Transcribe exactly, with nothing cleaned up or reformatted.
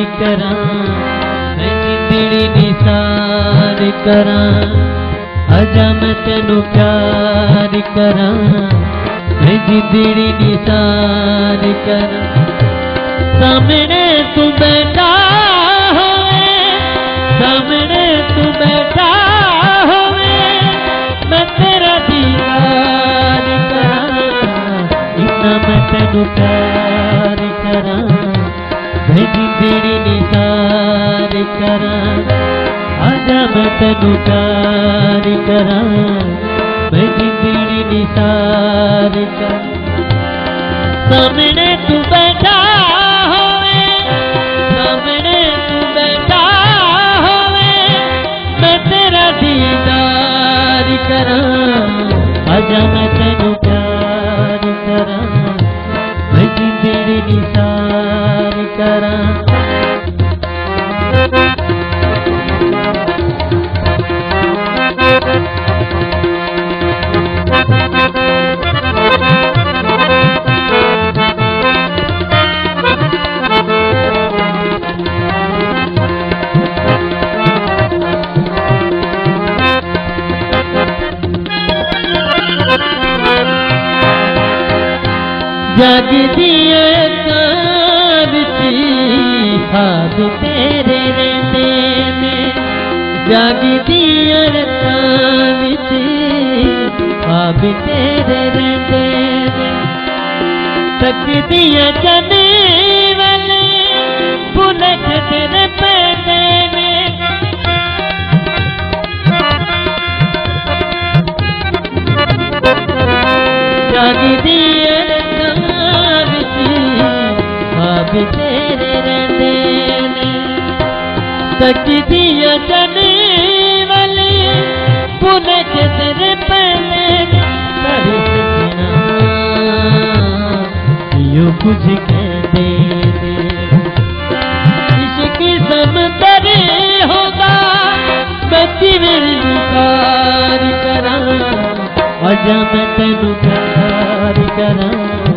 करा मैं जिंदड़ी निसार करा आजा मैं तेनू प्यार करा मैं जिंदड़ी निसार करा सामने तू बैठा होवे सामने तू बैठा होवे मैं तेरा दीदार करा इतना मैं तेनू प्यार करा मैं जिंदड़ी निसार करा आजा मैं तेनू प्यार करा मैं जिंदड़ी निसार करा सामने तू बैठा होवे सामने तू बैठा होवे मैं तेरा दीदार करा आजा मैं तेनू प्यार करा मैं जिंदड़ी निसार करा जागदी ख्वाब तेरे रहते ने जागदी ख्वाब तेरे रहते ने तकदियां जाने वाले भुलक तेरे पैदे ने जागदी तेरे रहते ने तकदियां जाने वाले भुलक तेरे पहले सारे सजना यो कुछ कहते ने इश्क समंदर होगा मैं किवें पार करा आजा मैं तेनू प्यार करा